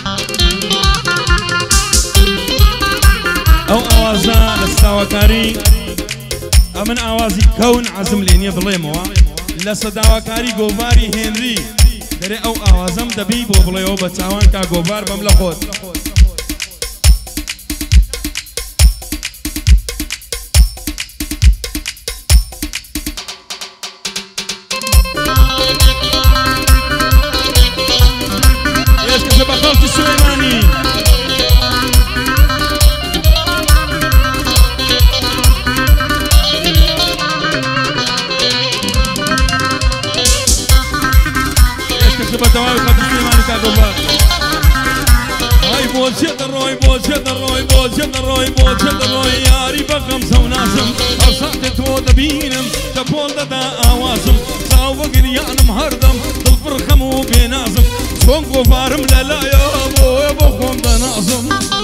او اوازا لسداواکاری امن اوازی کون عزم لینی بڵێمەوە لە سەداواکاری گۆڤاری هێنری دەرێ ئەو ئاوازەم دەبی بۆ بڵێەوە بە چاوان کا گۆڤار بەم لە خۆت ێشکەشە بە خەڵکی سولەیمانی بتوای خاطر سلیمانی کا گوبر ای بوچه روی بوچه روی بوچه روی بوچه روی یاری بخم سوناسم اصحت تو دبینم تپول دا آوازم ساو گریانم هردم دل فرخم و بینازم چون گوبرم للایا بو بخم دنازم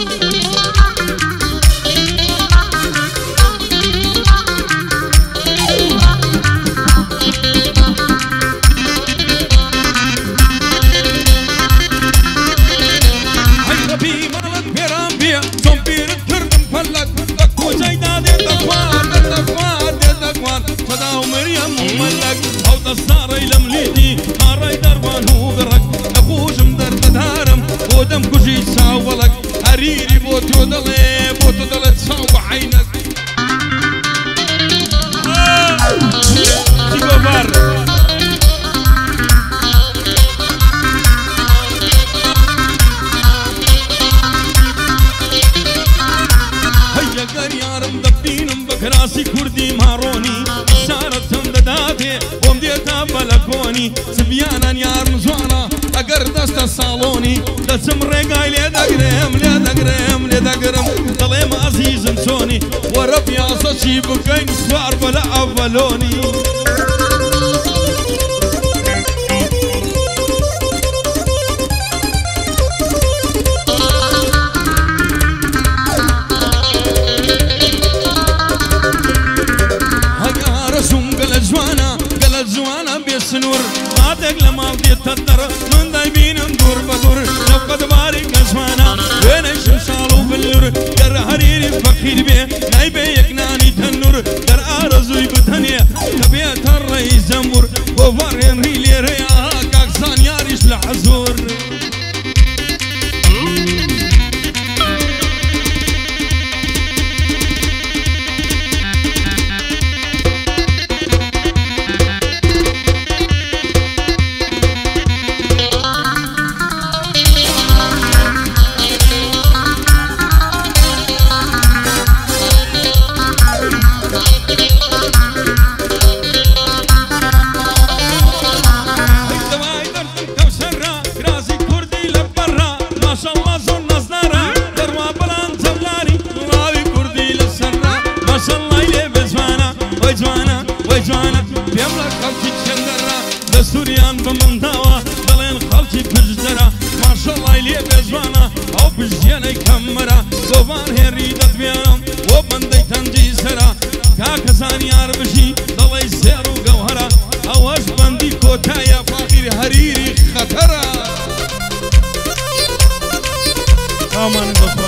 الصاري لمليدي هاراي دربان هو برك نخوشم درد دارم ودم كوشي ساولك هريري بوتو دلي تساو بعينك تيجو بار هيا قريارم دبينم بكراسي كردي ماروني شارتهم دداتي بلكوني سبيانا يار مزوانا اگر دست صالوني دسم رقاي لدقرم ضليم عزيز سوني ورب يا صشي بكين سوار بلا اولوني سنور عادك لما بديت تدر من دايبينم دور بدور لو قد بارك اسمانا وين الشمسالو بالنور در هريري فخير بيه نايبه يكناني تنور در ارزوي بتنيه تبيت الرئيس زنبور وفارين ريلي ريا كاكسان ياريش لحزور دستوريان بمنطاوة دلين خلتي بجدرة ما شاء الله إليه بزوانا أو بجياني كمرة قوان هريدت بيانم وبندي تنجي سرا كاكسان يار بشي دلي سير وقوهرة أواش بندي كوتايا فاخر هريري خطرة آمان